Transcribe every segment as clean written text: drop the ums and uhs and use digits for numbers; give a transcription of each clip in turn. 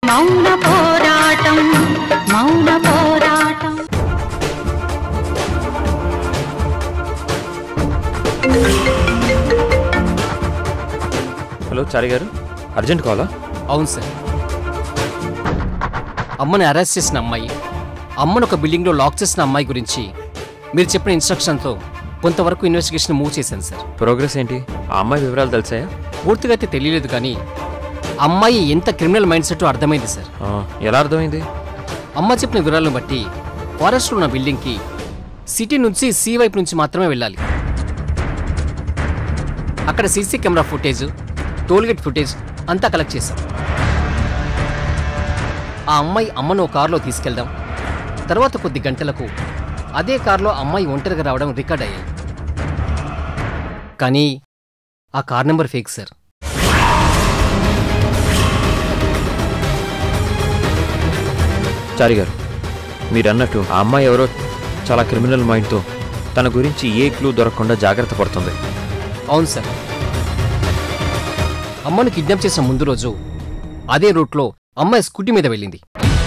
మౌన పోరాటం మౌన పోరాటం. హలో చారి గారు, అర్జెంట్ కాలా? అవును సార్. అమ్మని అరెస్ట్ చేసిన అమ్మాయి, అమ్మను ఒక బిల్డింగ్లో లాక్ చేసిన అమ్మాయి గురించి మీరు చెప్పిన ఇన్స్ట్రక్షన్తో కొంతవరకు ఇన్వెస్టిగేషన్ మూవ్ చేశాను సార్. ప్రోగ్రెస్ ఏంటి? ఆ అమ్మాయి వివరాలు తెలిసాయా? పూర్తిగా అయితే తెలియలేదు, కానీ అమ్మాయి ఎంత క్రిమినల్ మైండ్ సెట్ అర్థమైంది సార్. ఎలా అర్థమైంది? అమ్మ చెప్పిన వివరాలను బట్టి ఫారెస్ట్లో ఉన్న బిల్డింగ్కి సిటీ నుంచి సీ వైపు నుంచి మాత్రమే వెళ్ళాలి. అక్కడ CC camera footage, toll gate footage అంతా కలెక్ట్ చేశాం. ఆ అమ్మాయి అమ్మను ఒక కారులో తీసుకెళ్దాం, తర్వాత కొద్ది గంటలకు అదే కారులో అమ్మాయి ఒంటరిగా రావడం రికార్డ్ అయ్యాయి. కానీ ఆ car number fake sir. Chari గారు, మీరన్నట్టు ఆ అమ్మాయి ఎవరో చాలా క్రిమినల్ మైండ్తో తన గురించి ఏ క్లూ దొరకకుండా జాగ్రత్త పడుతుంది. అవును సార్. అమ్మను కిడ్నాప్ చేసిన ముందు రోజు అదే రూట్లో అమ్మాయి స్కూటీ మీద వెళ్ళింది.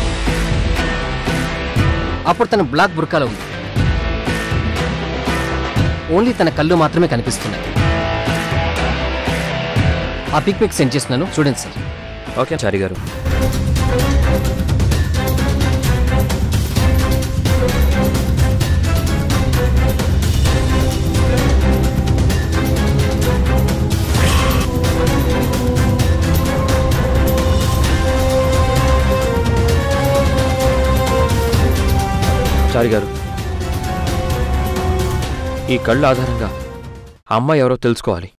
అప్పుడు తన బ్లాక్ బుర్కాలో ఉంది. ఓన్లీ తన కళ్ళు మాత్రమే కనిపిస్తున్నాయి. ఆ పిక్ మీకు సెండ్ చేస్తున్నాను, చూడండి సార్. ఓకే చారి గారు. చారి గారు, ఈ కళ్ళు ఆధారంగా ఆ అమ్మాయి ఎవరో తెలుసుకోవాలి.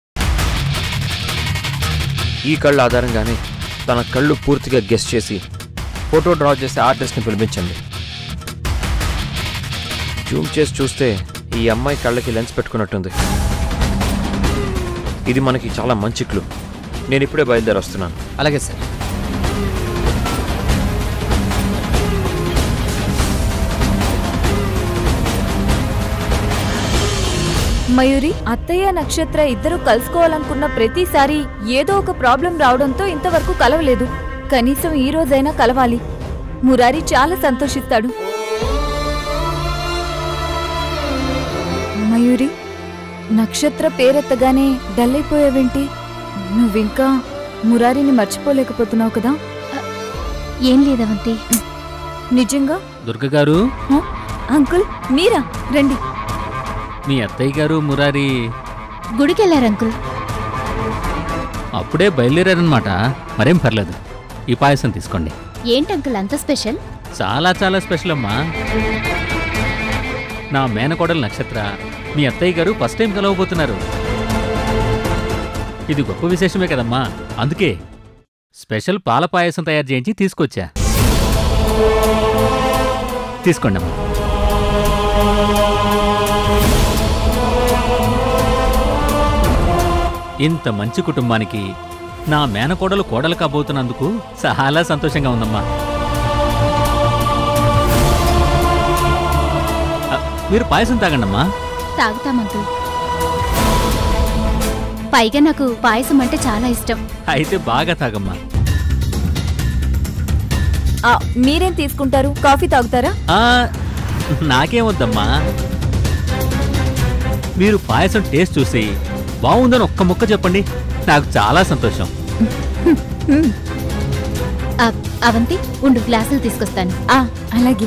ఈ కళ్ళు ఆధారంగానే తన కళ్ళు పూర్తిగా గెస్ చేసి ఫోటో డ్రా చేసే ఆర్టిస్ట్ని పిలిపించండి. జూమ్ చేసి చూస్తే ఈ అమ్మాయి కళ్ళకి లెన్స్ పెట్టుకున్నట్టుంది. ఇది మనకి చాలా మంచి క్లూ. నేను ఇప్పుడే బయలుదేరి వస్తున్నాను. అలాగే సార్. మయూరి, అత్తయ్య నక్షత్ర ఇద్దరు కలుసుకోవాలనుకున్న ప్రతిసారి ఏదో ఒక ప్రాబ్లం రావడంతో ఇంతవరకు కలవలేదు. కనీసం ఈ రోజైనా కలవాలి. మురారి చాలా సంతోషిస్తాడు. మయూరి, నక్షత్ర పేరెత్తగానే డల్ అయిపోయావేంటి? నువ్వింకా మురారిని మర్చిపోలేకపోతున్నావు కదా? ఏం లేదవంతి. నిజంగా? దుర్గగారు, అంకుల్ మీరా? రండి. మీ అత్తయ్య గారు మురారి గుడికెళ్లారు అంకుల్. అప్పుడే బయలుదేరారనమాట. మరేం పర్లేదు, ఈ పాయసం తీసుకోండి. ఏంటి అంకుల్ అంత స్పెషల్? చాలా చాలా స్పెషల్ అమ్మా. నా మేనకోడలు నక్షత్ర మీ అత్తయ్య గారు ఫస్ట్ టైం కలవబోతున్నారు. ఇది గొప్ప విశేషమే కదమ్మా. అందుకే స్పెషల్ పాల పాయసం తయారు చేయించి తీసుకొచ్చా. తీసుకోండి అమ్మా. ఇంత మంచి కుటుంబానికి నా మేనకోడలు కోడలు కాబోతున్నందుకు చాలా సంతోషంగా ఉందమ్మా. మీరు పాయసం తాగండమ్మా. తాగుతామంకుల్. పైగా నాకు పాయసం అంటే చాలా ఇష్టం. అయితే బాగా తాగమ్మా. మీరేం తీసుకుంటారు? కాఫీ తాగుతారా? నాకేం వద్దమ్మా. మీరు పాయసం టేస్ట్ చూసి బాగుందని ఒక్క ముక్క చెప్పండి, నాకు చాలా సంతోషం. అవంతి ఉండు, గ్లాసులు తీసుకొస్తాను. అలాగే.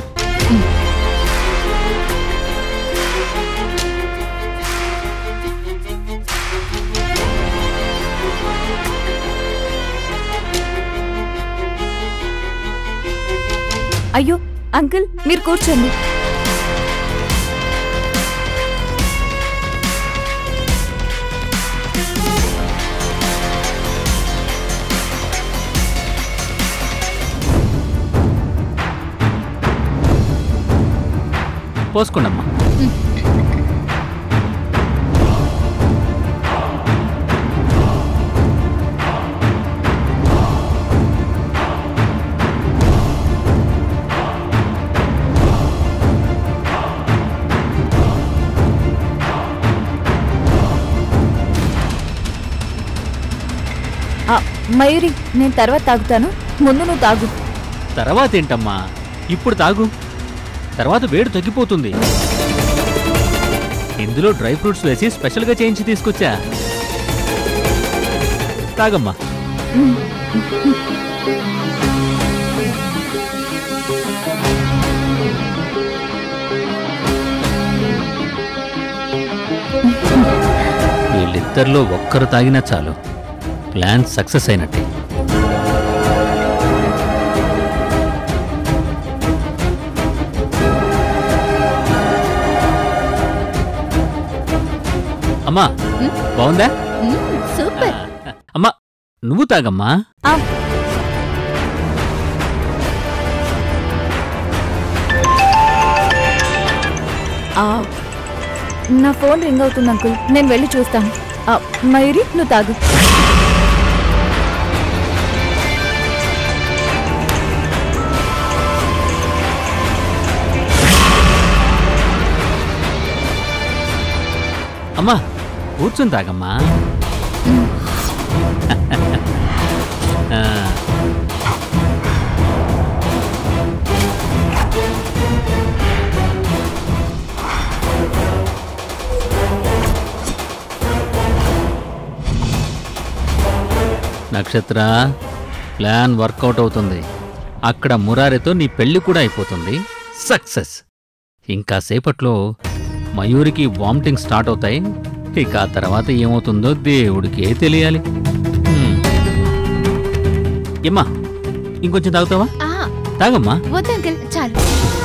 అయ్యో అంకుల్, మీరు కూర్చోండి. పోసుకోండమ్మా. మయూరి, నేను తర్వాత తాగుతాను. ముందు నువ్వు తాగు. తర్వాత ఏంటమ్మా, ఇప్పుడు తాగు, తర్వాత వేడి తగ్గిపోతుంది. ఇందులో డ్రై ఫ్రూట్స్ వేసి స్పెషల్గా చేయించి తీసుకొచ్చా. తాగమ్మా. వీళ్ళిద్దరిలో ఒక్కరు తాగినా చాలు, ప్లాన్ సక్సెస్ అయినట్టే. అమ్మా బాగుందా? సూపర్. అమ్మా నువ్వు తాగమ్మా. నా ఫోన్ రింగ్ అవుతుంది అంకుల్, నేను వెళ్ళి చూస్తాను. మయూరి నువ్వు తాగు. అమ్మా కూర్చుని తాగమ్మా. నక్షత్ర, ప్లాన్ వర్కౌట్ అవుతుంది. అక్కడ మురారితో నీ పెళ్లి కూడా అయిపోతుంది. సక్సెస్. ఇంకా సేపట్లో మయూరికి వామిటింగ్ స్టార్ట్ అవుతాయి. ఇక ఆ తర్వాత ఏమవుతుందో దేవుడికే తెలియాలి. ఏమ్మా ఇంకొంచెం తాగుతావా? తాగమ్మా. వద్దు అంకుల్, చాలు.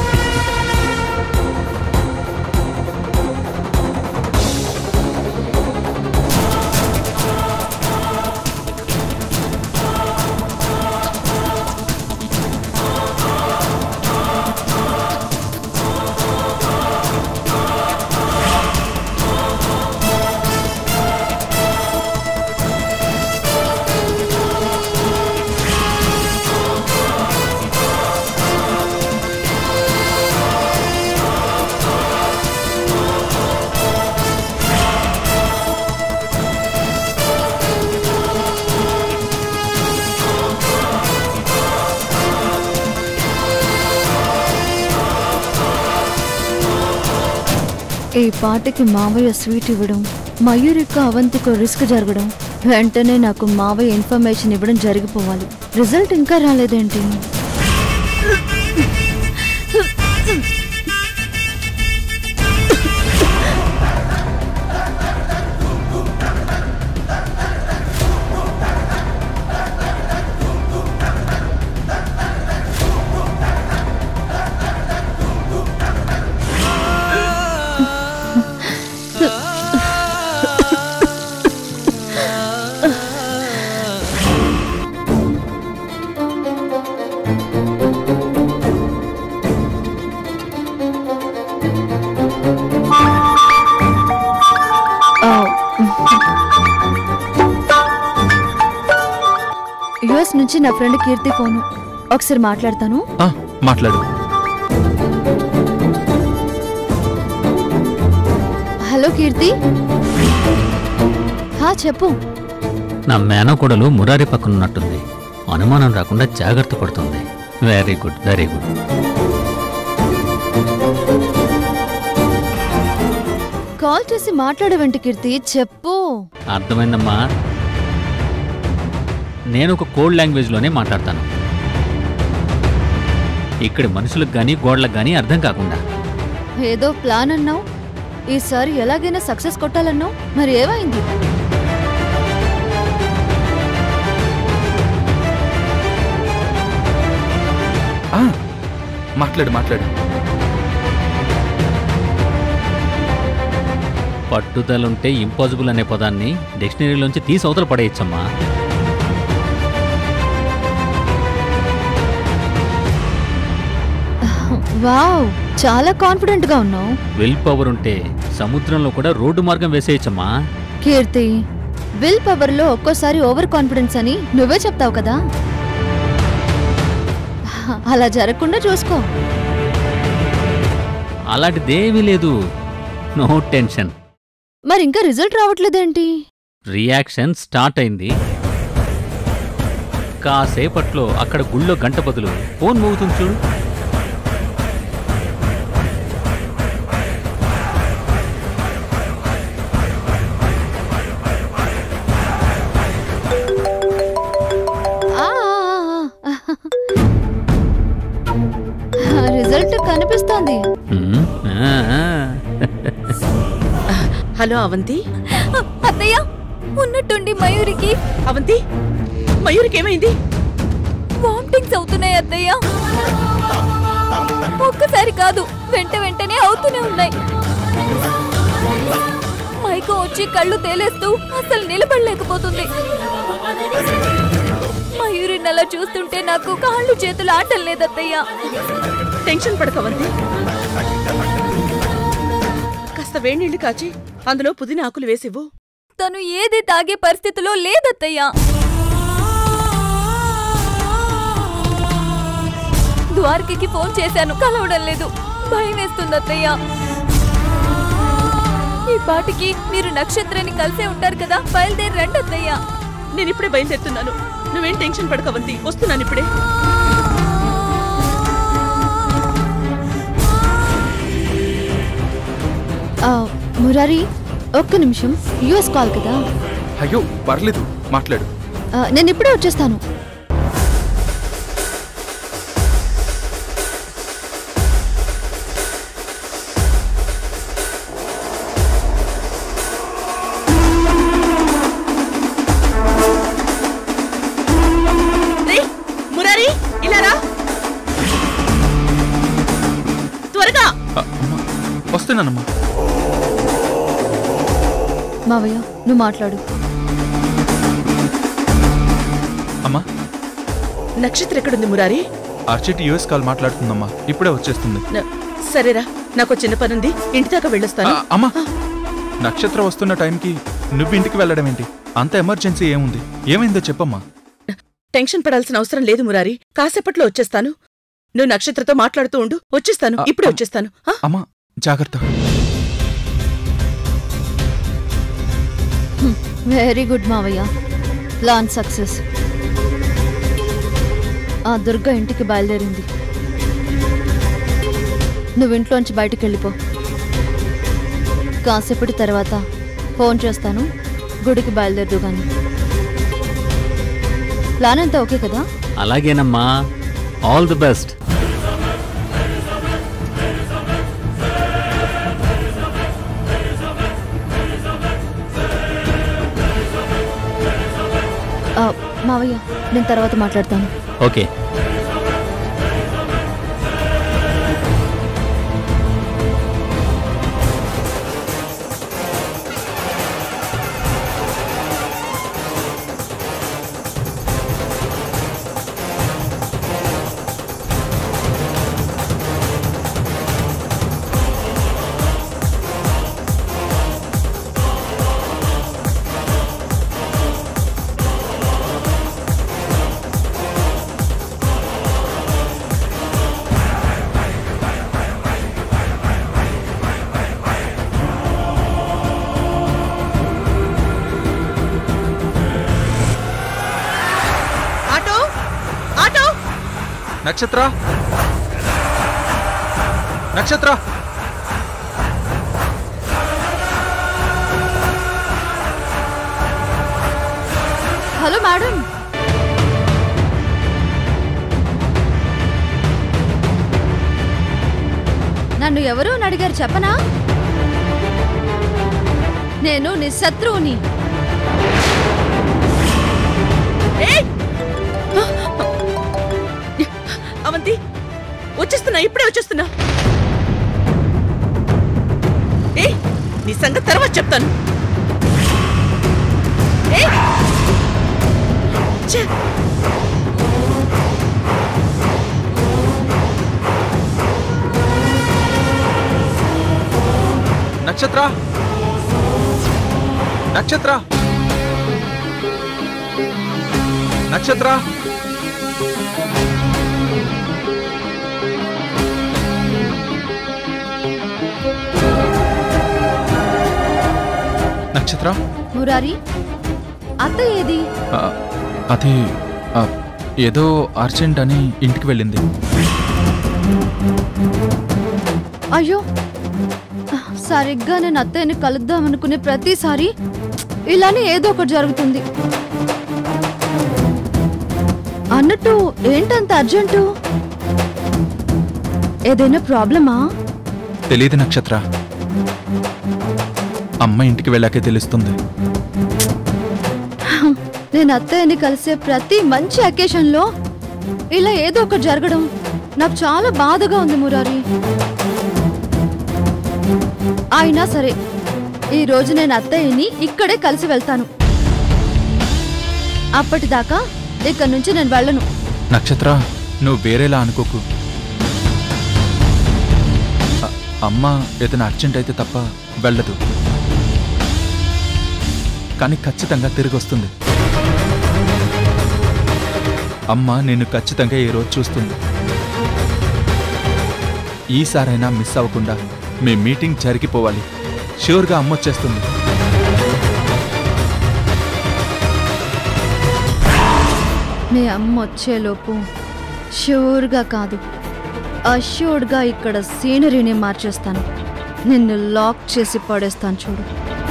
ఈ పాటకి మావయ్య స్వీట్ ఇవ్వడం, మయూరిక అవంతికో రిస్క్ జరగడం, వెంటనే నాకు మావయ్య ఇన్ఫర్మేషన్ ఇవ్వడం జరిగిపోవాలి. రిజల్ట్ ఇంకా రాలేదేంటి? యుఎస్ నుంచి నా ఫ్రెండ్ కీర్తి ఫోను. ఒకసారి మాట్లాడతాను. మాట్లాడు. హలో కీర్తి. చెప్పు. నా మేనకోడలు మురారి పక్కనున్నట్టుంది. అనుమానం రాకుండా జాగ్రత్త పడుతుంది. Very good, very good. Call చేసి మాట్లాడవేంటి కీర్తి? చెప్పు. అర్థమైందమ్మా. నేను ఒక కోడ్ లాంగ్వేజ్లోనే మాట్లాడతాను. ఇక్కడి మనుషులకు గానీ గోడలకు గానీ అర్థం కాకుండా. ఏదో ప్లాన్ అన్నావు, ఈసారి ఎలాగైనా సక్సెస్ కొట్టాలన్నావు, మరి ఏమైంది? మాట్లాడు. పట్టుదలుంటే ఇంపాసిబుల్ అనే పదాన్ని డిక్షనరీలోంచి తీసి అవతల పడేయచ్చమ్మా. వావ్, చాలా కాన్ఫిడెంట్ గా ఉన్నావు. విల్ పవర్ ఉంటే సముద్రంలో కూడా రోడ్డు మార్గం వేసేయచ్చమ్మా. కీర్తి, విల్ పవర్ లో ఒక్కోసారి ఓవర్ కాన్ఫిడెన్స్ అని నువ్వే చెప్తావు కదా. అలా జరగకుండా చూసుకో. అలాంటిదేమీ లేదు. No tension. మరి ఇంకా రిజల్ట్ రావట్లేదేంటి? రియాక్షన్ స్టార్ట్ అయింది. కాసేపట్లో అక్కడ గుళ్ళో గంట బదులు ఫోన్ మోగుతుంది చూడు. రిజల్ట్ కనిపిస్తోంది. ఆ, ఆ. హలో అవంతి. అత్తయ్య, ఉన్నట్టుండి మయూరికి అవంతి, మయూరికి ఏమైంది? వామిటింగ్స్ అవుతున్నాయి అత్తయ్య. ఒక్కసారి కాదు, వెంటనే అవుతూనే ఉన్నాయి. మైకం వచ్చి కళ్ళు తేలేస్తూ అసలు నిలబడలేకపోతుంది. మయూరిని అలా చూస్తుంటే నాకు కాళ్ళు చేతులు ఆటం లేదత్తయ్య. టెన్షన్ పడకవంతి. కాస్త వేడి నీళ్లు కాచి అందులో పుదీనా ఆకులు వేసివ్వు. తను ఏది తాగే పరిస్థితిలో లేదత్తయ్య. ద్వారకకి ఫోన్ చేశాను, కలవడం లేదు. భయం వేస్తుంది అత్తయ్య. ఈ పాటికి మీరు నక్షత్రాన్ని కలిసే ఉంటారు కదా, బయలుదేరి రండి అత్తయ్య. నేను ఇప్పుడే బయలుదేరుతున్నాను. నువ్వేం టెన్షన్ పడకవంతి, వస్తున్నాను ఇప్పుడే. మురారి, ఒక్క నిమిషం. యుఎస్ కాల్ కదా. అయ్యో పర్లేదు, మాట్లాడు. నేను ఇప్పుడే వచ్చేస్తాను. మురారి, ఇలా రా త్వరగా. వస్తున్నానమ్మా. మావయ్య, నువ్వు మాట్లాడు. అమ్మా, నక్షత్ర ఎక్కడుంది మురారి? ఆర్చిటి యుఎస్ కాల్ మాట్లాడుతుందమ్మా, ఇప్పుడే వచ్చేస్తుంది. సరేరా, నాకు చిన్న పనుంది, ఇంటి దాకా వెళ్ళొస్తాను. అమ్మా, నక్షత్ర వస్తున్న టైంకి నువ్వు ఇంటికి వెళ్ళడం ఏంటి? అంత ఎమర్జెన్సీ ఏముంది? ఏమైందో చెప్పమ్మా. టెన్షన్ పడాల్సిన అవసరం లేదు మురారి, కాసేపట్లో వచ్చేస్తాను. నువ్వు నక్షత్రతో మాట్లాడుతూ ఉండు, వచ్చేస్తాను, ఇప్పుడే వచ్చేస్తాను. అమ్మా జాగ్రత్త. వెరీ గుడ్ మావయ్య, ప్లాన్ సక్సెస్. ఆ దుర్గ ఇంటికి బయలుదేరింది. నువ్వు ఇంట్లోంచి బయటికి వెళ్ళిపో. కాసేపటి తర్వాత ఫోన్ చేస్తాను, గుడికి బయలుదేరదు కానీ. ప్లాన్ అంతా ఓకే కదా? అలాగేనమ్మా, ఆల్ ది బెస్ట్. మావయ్య, నేను తర్వాత మాట్లాడతాను. Okay. Nakshatra, Nakshatra. Hello madam. నన్ను ఎవరు అని అడిగారు చెప్పనా? నేను నీ శత్రువుని. అవంతి, వచ్చేస్తున్నా, ఇప్పుడే వచ్చేస్తున్నా. నీ సంగతి తర్వాత చెప్తాను. నక్షత్ర, నక్షత్ర, నక్షత్ర. నక్షత్ర. మురారి, అత్త ఏది? అది ఏదో అర్జెంట్ అని ఇంటికి వెళ్ళింది. అయ్యో, సరిగ్గా నేను అత్తయ్యని కలుద్దాం అనుకునే ప్రతిసారి ఇలానే ఏదో ఒకటి జరుగుతుంది. అన్నట్టు ఏంటంత అర్జెంటు? ఏదైనా ప్రాబ్లమా? తెలీదు నక్షత్ర, అమ్మ ఇంటికి వెళ్ళాకే తెలుస్తుంది. నేను అత్తయ్యని కలిసే ప్రతి మంచి అకేషన్లో ఇలా ఏదో ఒకటి జరగడం నాకు చాలా బాధగా ఉంది మురారి. అయినా సరే, ఈ రోజు నేను అత్తయ్యని ఇక్కడే కలిసి వెళ్తాను. అప్పటిదాకా ఇక్కడి నుంచి నేను వెళ్ళను. నక్షత్ర, నువ్వు వేరేలా అనుకోకు. అమ్మ ఏదైనా అర్జెంట్ అయితే తప్ప వెళ్ళదు, కానీ ఖచ్చితంగా తిరిగి వస్తుంది. అమ్మ నిన్ను ఖచ్చితంగా ఈ రోజు చూస్తుంది. ఈసారైనా మిస్ అవ్వకుండా మీ మీటింగ్ జరిగిపోవాలి. ష్యూర్గా అమ్మ వచ్చేస్తుంది. మీ అమ్మ వచ్చేలోపు ష్యూర్గా కాదు, అష్యూర్డ్గా ఇక్కడ సీనరీని మార్చేస్తాను. నిన్ను లాక్ చేసి పడేస్తాను చూడు.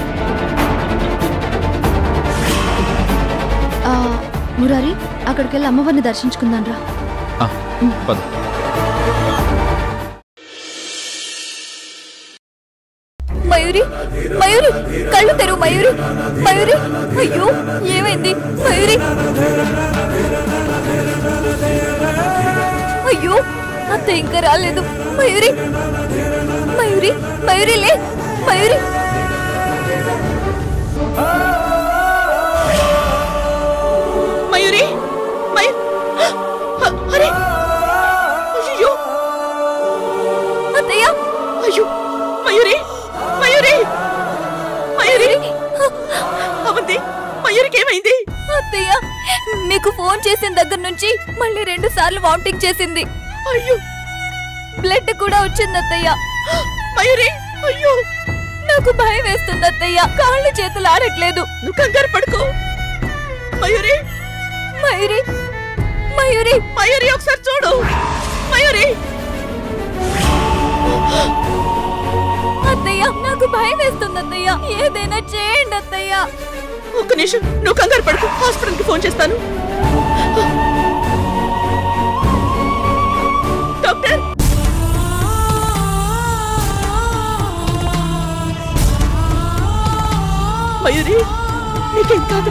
మురారి, అక్కడికి వెళ్ళి అమ్మవారిని దర్శించుకుందాం రా. పద. మయూరి, మయూరి, కళ్ళు తెరువు మయూరి. మయూరి, అయ్యో ఏమైంది మయూరి? అయ్యో, అత్త ఇంకా రాలేదు. మయూరి, మయూరి, మయూరి లే, మయూరి. మయూరి, అరే, అయ్యో, అత్తయ్య, అయ్యో, మయూరి, మయూరి, మయూరి, అవంతి, మయూరికి ఏమైంది? అత్తయ్య, మీకు ఫోన్ చేసిన దగ్గర నుంచి మళ్ళీ 2 సార్లు వామిటింగ్ చేసింది. అయ్యో, బ్లడ్ కూడా వచ్చింది అత్తయ్య. మయూరి, అయ్యో, నాకు భయం వేస్తుంది అత్తయ్య. కాళ్ళు చేతులు ఆడట్లేదు. నువ్వు కంగారు పడుకో. మయూరి, మయూరి, మయూరి, మయూరి, ఒకసారి చూడు. మయూరి, అత్తయ్య, నాకు భయం వేస్తుంది అత్తయ్య. ఏదైనా చేయండి అత్తయ్య. ఒక్క నిమిషం, నువ్వు కంగారు పడుకో. హాస్పిటల్కి ఫోన్ చేస్తాను. డాక్టర్, మయూరి, నీకేం కాదు.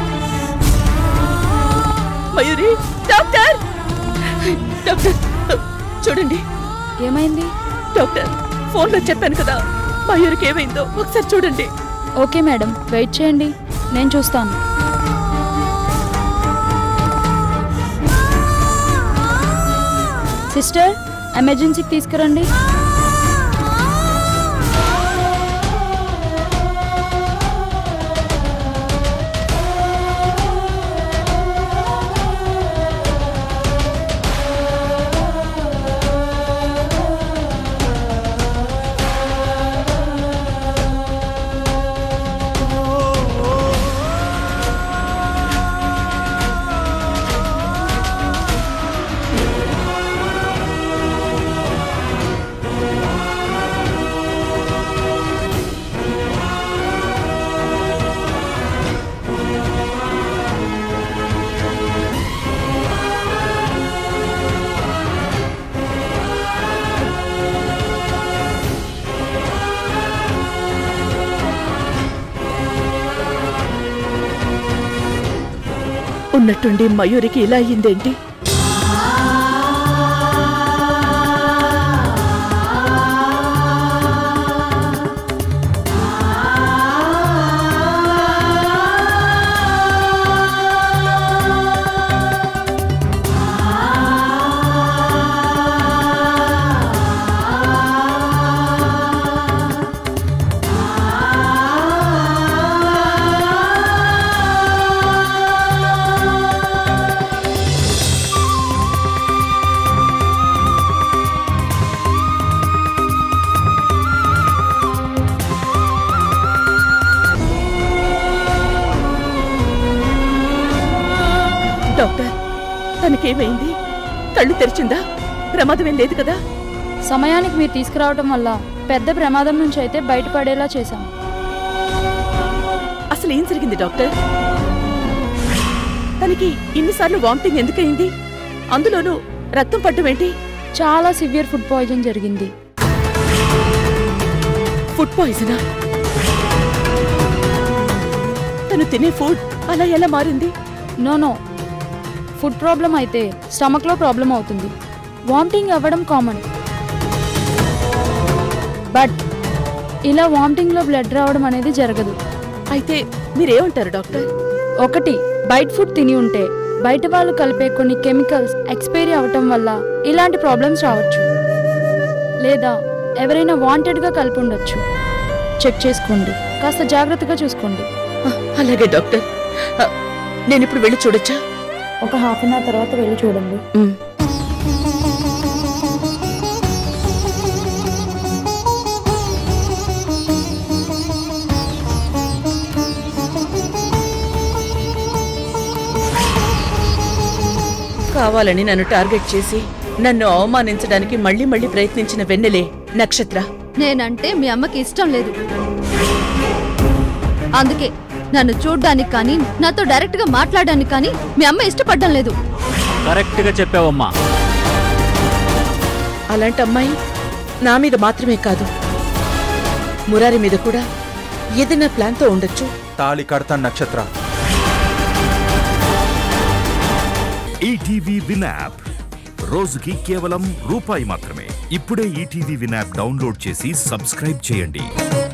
మయూరి, డాక్టర్, డాక్టర్, చూడండి. ఏమైంది డాక్టర్, ఫోన్లో చెప్పాను కదా, మయూరికి ఏమైందో ఒకసారి చూడండి. ఓకే మేడం, వెయిట్ చేయండి, నేను చూస్తాను. సిస్టర్, ఎమర్జెన్సీకి తీసుకురండి. ఉన్నట్టుండి మయూరికి ఇలా అయ్యిందేంటి? అమ్మకేమైంది? కళ్ళు తెరిచిందా? ప్రమాదమేం లేదు కదా? సమయానికి మీరు తీసుకురావడం వల్ల పెద్ద ప్రమాదం నుంచి అయితే బయటపడేలా చేశాం. అసలు ఏం జరిగింది డాక్టర్? తనకి ఇన్నిసార్లు వామిటింగ్ ఎందుకయింది? అందులోనూ రక్తం పడ్డం ఏంటి? చాలా సివియర్ ఫుడ్ పాయిజన్ జరిగింది. ఫుడ్ పాయిజనా? తను తినే ఫుడ్ అలా ఎలా మారింది? నో, ఫుడ్ ప్రాబ్లం అయితే స్టమక్లో ప్రాబ్లం అవుతుంది. వామిటింగ్ అవ్వడం కామన్, బట్ ఇలా వామిటింగ్లో బ్లడ్ రావడం అనేది జరగదు. అయితే మీరేమంటారు డాక్టర్? ఒకటి, బయట ఫుడ్ తిని ఉంటే బయట వాళ్ళు కలిపే కొన్ని కెమికల్స్ ఎక్స్పైరీ అవటం వల్ల ఇలాంటి ప్రాబ్లమ్స్ రావచ్చు. లేదా ఎవరైనా వాంటెడ్గా కలిపి ఉండొచ్చు. చెక్ చేసుకోండి, కాస్త జాగ్రత్తగా చూసుకోండి. అలాగే డాక్టర్. నేనిప్పుడు వెళ్ళి చూడొచ్చా? ఒక హాఫ్ అన్ అవర్ తర్వాత వెళ్ళి చూడండి. కావాలని నన్ను టార్గెట్ చేసి నన్ను అవమానించడానికి మళ్ళీ మళ్ళీ ప్రయత్నించిన వెన్నెలే నక్షత్ర. నేనంటే మీ అమ్మకి ఇష్టం లేదు, అందుకే నన్ను చూడ్డానికి కానీ నాతో డైరెక్ట్ గా మాట్లాడడానికి కానీ మీ అమ్మ ఇష్టపడడం లేదు. కరెక్ట్ గా చెప్పావమ్మా. అలాంటి అమ్మాయి నా మీద మాత్రమే కాదు, మురారి మీద కూడా ఏదైనా ప్లాన్ తో ఉండొచ్చు. తాళి కడతాను నక్షత్ర. ఈటీవీ విన్ యాప్ రోజుకి కేవలం రూపాయి మాత్రమే. ఇప్పుడే ఈటీవీ విన్ యాప్ డౌన్లోడ్ చేసి సబ్స్క్రైబ్ చేయండి.